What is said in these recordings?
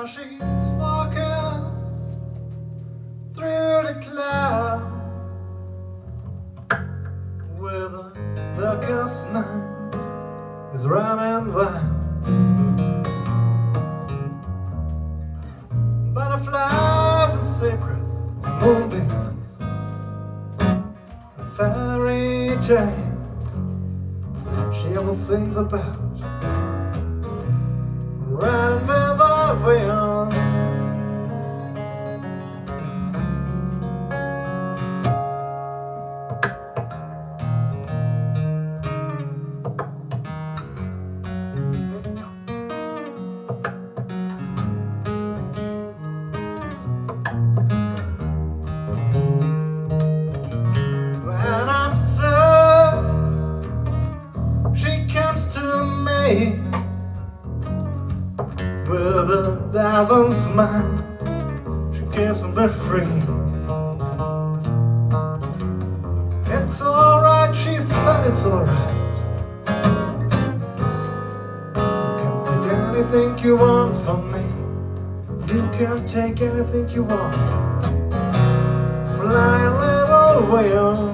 she's walking through the clouds where the darkest night is running wild. Butterflies and cypress, moonbeams and fairy tales she ever thinks about riding with the wind. When I'm sad, she comes to me with a thousand smiles. She gives me free. It's alright, she said it's alright. You can take anything you want from me. You can take anything you want. Fly a little whale.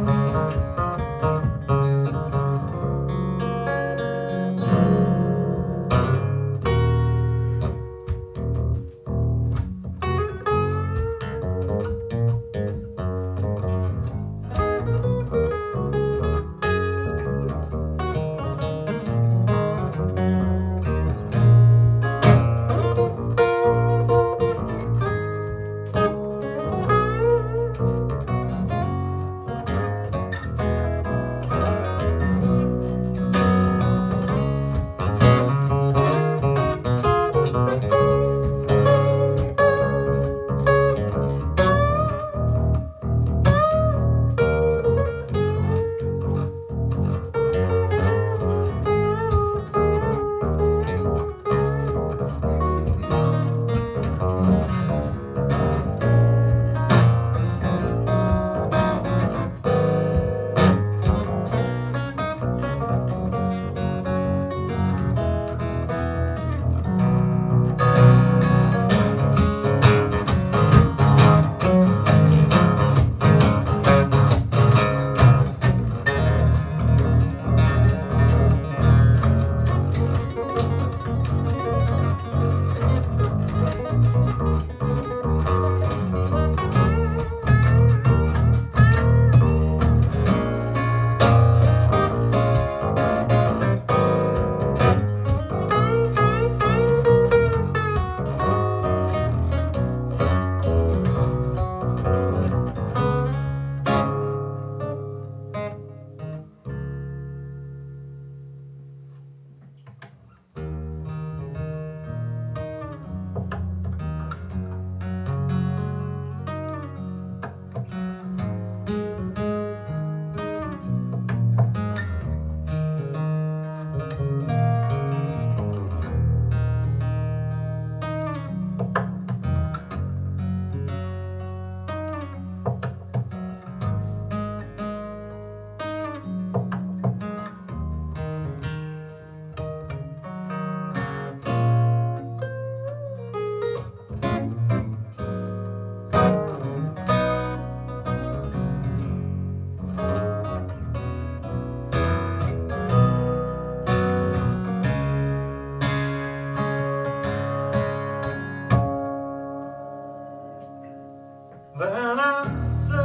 When I'm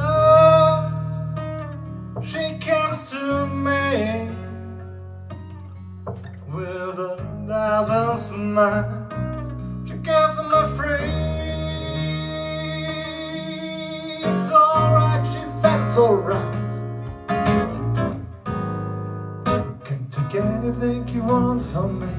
sad, she comes to me with a thousand smiles. She gives me free. It's alright, she said it's alright. You can take anything you want from me.